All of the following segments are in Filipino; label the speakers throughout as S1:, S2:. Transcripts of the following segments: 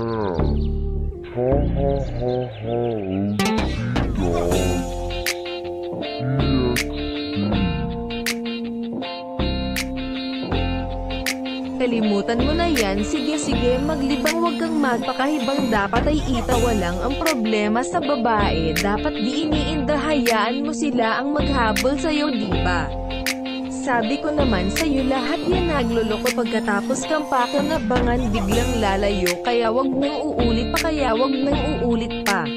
S1: Ha ha ha ha,
S2: Kalimutan mo na yan, sige maglibang, wag kang magpakahibang, dapat ay itawa lang ang problema sa babae, dapat di iniinda, hayaan mo sila ang maghabol sa'yo, diba? Sabi ko naman sa'yo, lahat yan nagluloko, pagkatapos kang pakinabangan biglang lalayo, kaya wag nang uulit pa,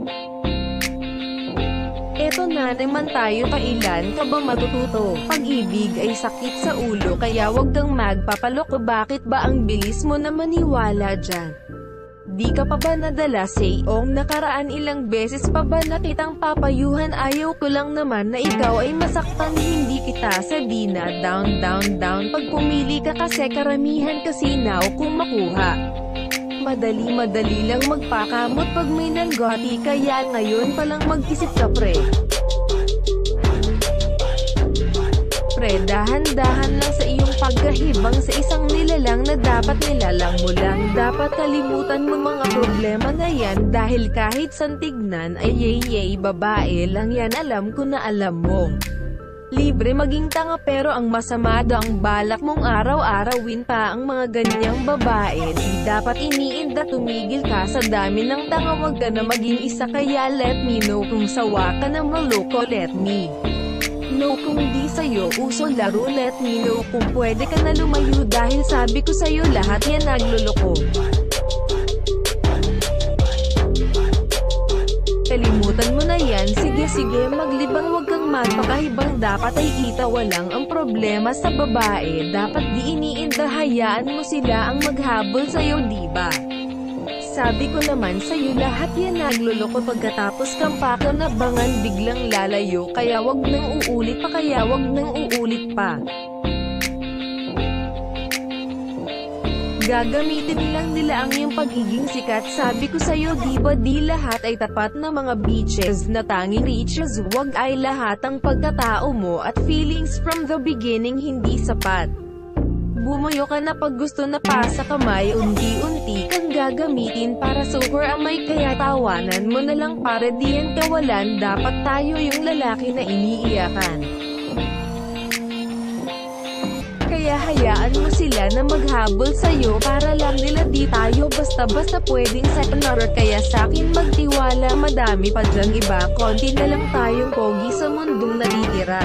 S2: Eto na naman tayo, kailan ka ba matututo? Pag-ibig ay sakit sa ulo, kaya wag kang magpapaloko, bakit ba ang bilis mo na maniwala dyan? Di ka pa ba nadala sayong nakaraan, ilang beses pa ba na kitang papayuhan, ayaw ko lang naman na ikaw ay masaktan, hindi kita sabi na down, pag pumili ka kasi karamihan kasi now kung makuha. Madali lang magpakamot pag may nanggoti, kaya ngayon palang mag-isip ka pre. Dahan-dahan lang sa iyong pagkahibang sa isang nilalang na dapat nilalang mo lang, dapat kalimutan mo mga problema na yan, dahil kahit saan tignan ay babae lang yan, alam ko na alam mo. Libre maging tanga pero ang masama daw ang balak mong araw-arawin pa ang mga ganyang babae, di dapat iniinda, tumigil ka sa dami ng tanga, wag ka na maging isa, kaya let me know kung sawa ka na maloko, let me know kung di sa'yo uso laro, let me know kung pwede ka na lumayo, dahil sabi ko sa'yo lahat yan nagluloko. Kalimutan mo na yan, sige maglibang, wag kang magpakahibang, dapat ay itawa lang ang problema sa babae, dapat di iniinda, hayaan mo sila ang maghabol sa'yo, diba? Sabi ko naman sa'yo lahat yan nagluloko, pagkatapos kang pakinabangan biglang lalayo, kaya wag nang uulit pa, Gagamitin lang nila ang iyong pagiging sikat, sabi ko sa'yo diba di lahat ay tapat na mga bitches na tanging riches, wag ay lahat ang pagkatao mo at feelings from the beginning hindi sapat. Bumuyo ka na pag gusto na pasa kamay, unti-unti kang gagamitin para super amay, kaya tawanan mo na lang para diyan kawalan, dapat tayo yung lalaki na iniiyakan. Kaya hayaan mo sila na maghabol sa'yo, para lang nila di tayo basta-basta pwedeng sa honor, kaya sa'kin magtiwala, madami pa dyang iba, konti na lang tayong pogi sa mundong natitira.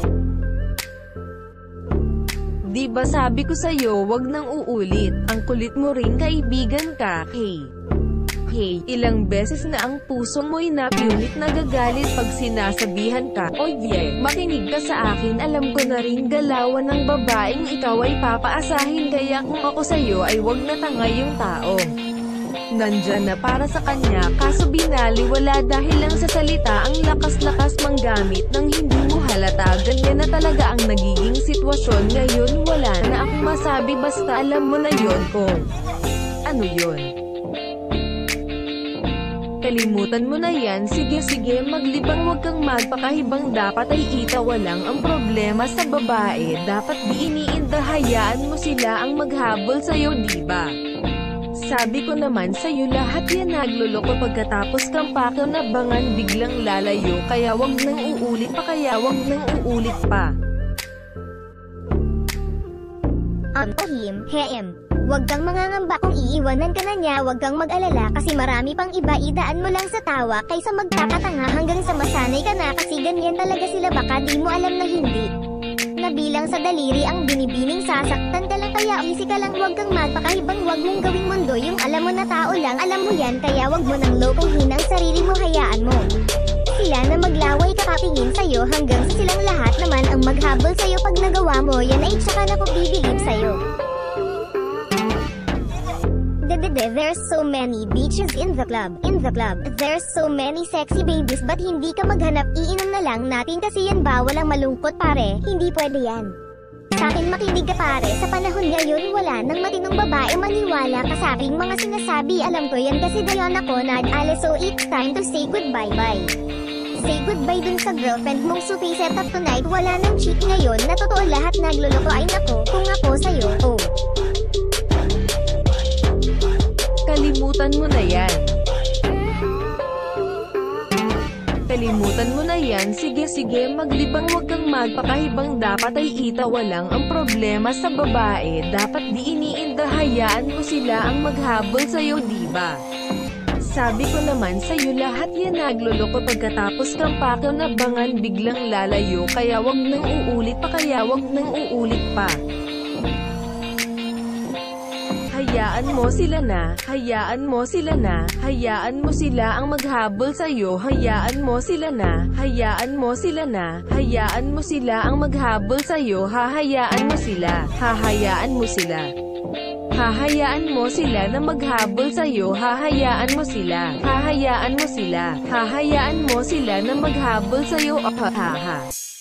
S2: Diba sabi ko sa'yo wag nang uulit, ang kulit mo rin kaibigan ka, Hey, ilang beses na ang puso mo'y napiunit, nagagalit pag sinasabihan ka, oh yeah, makinig ka sa akin, alam ko na rin galawan ng babaeng ikaw ay papaasahin, kaya kung ako sa'yo ay wag na tangay yung tao. Nandyan na para sa kanya, kaso binaliwala dahil lang sa salita, ang lakas-lakas manggamit ng hindi mo halata, ganyan na talaga ang nagiging sitwasyon ngayon, wala na akong masabi, basta alam mo na yon ko. Ano yon? Kalimutan mo na yan, sige maglibang, wag kang magpakahibang, dapat ay itawa lang ang problema sa babae, dapat di iniinda, hayaan mo sila ang maghabol sa'yo, diba? Sabi ko naman sa'yo lahat yan nagluloko, pagkatapos kang pakinabangan biglang lalayo, kaya wag nang uulit pa,
S3: Huwag kang mangangamba kung iiwanan ka na niya, huwag kang mag-alala kasi marami pang iba, idaan mo lang sa tawa kaysa magkakatanga hanggang sa masanay ka na, kasi ganyan talaga sila, baka di mo alam na hindi nabilang sa daliri ang binibining, sasaktan ka lang, kaya easy ka lang, huwag kang magpakahibang, huwag mong gawing mundo yung alam mo na tao lang, alam mo yan, kaya huwag mo nang lokohin ang sarili mo, hayaan mo sila na maglaway kakapingin sa'yo hanggang sa silang lahat naman ang maghabol sa'yo, pag nagawa mo yan ay tsaka na ko bibilib sa'yo. There's so many bitches in the club. There's so many sexy babies, but hindi ka maghanap, iinom na lang natin kasi yan bawal ang malungkot pare, hindi pwede yan. Sa'kin makinig ka pare, sa panahon ngayon wala nang matinong babae maniwala ka sa aking mga sinasabi, alam ko yan kasi dayon ako nag-alis, so it's time to say goodbye. Say goodbye dun sa girlfriend mong supi, set up tonight, wala nang cheat ngayon, na totoo lahat nagluloko, ay nako, kung ako sa'yo, oh.
S2: Kalimutan Kalimutan mo na yan. Kalimutan mo na yan. Sige maglibang, wag kang magpakahibang. Dapat ay itawa lang ang problema sa babae. Dapat di iniinda, hayaan mo sila ang maghabol sa'yo, diba? Sabi ko naman sa'yo lahat yan nagloloko. Pagkatapos kang pakinabangan biglang lalayo. Kaya wag nang uulit pa, Hayaan mo sila na, hayaan mo sila na, hayaan mo sila ang maghabol sa'yo. Hayaan mo sila na, hayaan mo sila na, hayaan mo sila ang maghabol sa'yo. Hahayaan mo sila, hahayaan mo sila. Hahayaan mo sila na maghabol sa'yo. Hahayaan mo sila, hahayaan mo sila, hahayaan mo sila na maghabol sa'yo.